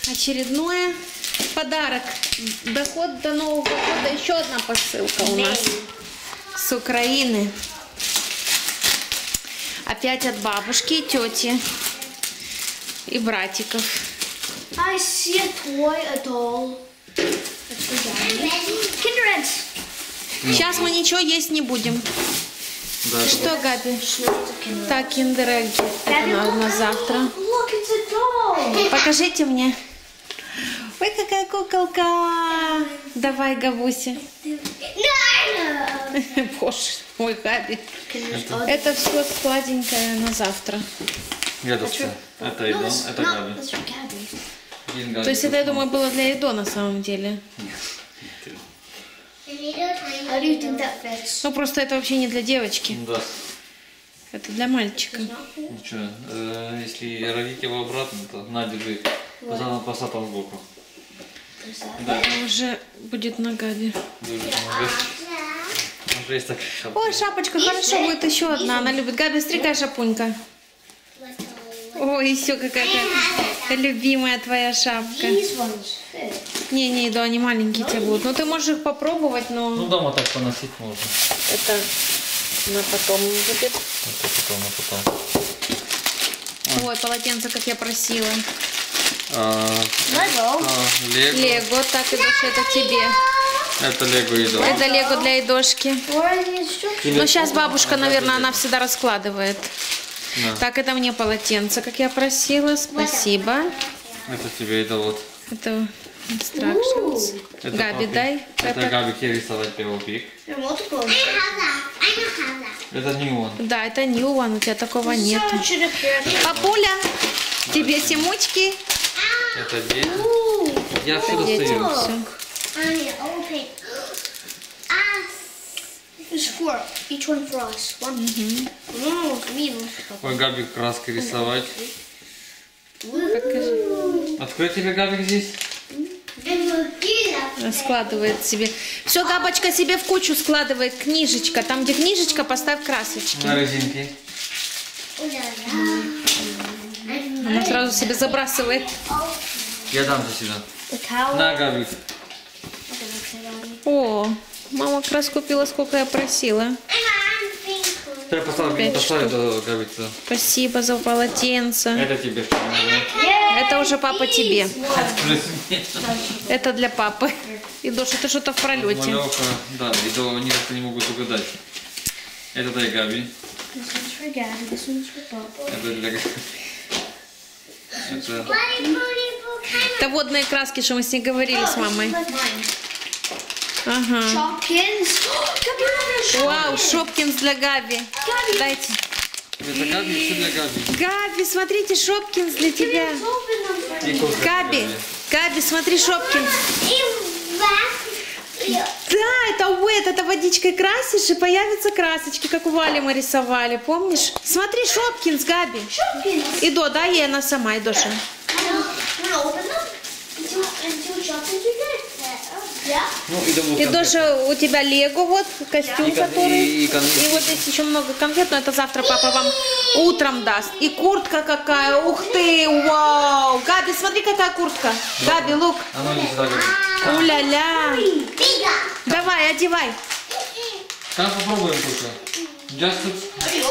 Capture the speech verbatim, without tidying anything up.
очередное подарок. Доход до Нового года. Еще одна посылка у нас с Украины. Опять от бабушки и тети. И братиков. I see a toy, a doll. Kinder Eggs. Сейчас мы ничего есть не будем. Да, Что, Габи? Так, киндер-эгги. Это на, на завтра. Look, it's a doll. Покажите мне. Ой, какая куколка. Давай, Габуся. Боже, ой, Габи. Это все сладенькое на завтра. Дедушка. Это Идо, это Габи. То есть это, я думаю, было для Идо на самом деле. How do you think that fits? Ну, просто это вообще не для девочки. Да. Это для мальчика. Ничего, э, если родить его обратно, то на, держи. По сапам сбоку. Да. Уже будет на Габи. Уже есть так шапка. Ой, шапочка, хорошо, будет еще одна. Она любит. Габи, стригай шапунька. Ой, еще какая-то любимая твоя шапка. These ones fit. Не, не, Идо, они маленькие тебе будут. Ну, ты можешь их попробовать, но Ну, дома так поносить можно. это на потом будет. Это потом, а потом. Ой, полотенце, как я просила. А, Lego. а, Лего. Лего, так, Идоша, это тебе. Это Лего Идо. Это Лего для Идошки. What are the instructions? Но сейчас бабушка, наверное, она всегда раскладывает. Да. Так, это мне полотенце, как я просила. Спасибо. Это тебе Идо вот. Это instructions. Это Габи, папе. дай. Это Пеппер. Габи рисовать пивопик. There are multiple. Это не он. Да, это new one, у тебя такого нет. So it should appear. Папуля, тебе семучки. Это дети. Ooh. Я все Дети, достаю. всё. There's four. Each one for us. One. Mm, for me, one for Papa. Ой, Габи краской рисовать. Покажи. Открой тебе Габи здесь. Складывает себе. Все, Габочка себе в кучу складывает. Книжечка. Там, где книжечка, поставь красочки. На резинке. Она сразу себе забрасывает. Я дам за сюда. The cow. На, Габи. О, мама как раз купила, сколько я просила. Я поставлю, Пять поставлю штук. до Габи сюда. Спасибо за полотенце. Это тебе что ли? Это уже папа тебе. Плюс мне. Это для папы. И Доша, ты что-то в пролете. Малёха, да, и до никак не могут угадать. Это дай Габи. This one's for Gabby. This one's for Papa. Это для Габи. Это... Это водные краски, что мы с ней говорили с мамой. Like mine. Ага. Shopkins. Gabby, look at Вау, Шопкинс для Габи. Дайте. Это Габи, все для Габи. Габи, смотрите, Шопкинс для тебя. Open them for И кофе для Габи, Габи, смотри, Шопкинс. Да, это уэт, это водичкой красишь, и появятся красочки, как у Вали мы рисовали, помнишь? Смотри, Шопкинс, Габи. Shopkins. Идо, дай ей она сама, Идоша. Wanna open them? Until, until Shopkins we get? Yeah. Ну, и домой конфеты. Идоша, у тебя Лего, вот, костюм, И кон- который... и- и конфеты. И вот здесь еще много конфет, но это завтра папа вам утром даст. И куртка какая, ух ты, вау. Габи, смотри, какая куртка. Габи, лук. А ну иди сюда, Габи. Уля-ля. Давай, одевай. Там попробуем только. Just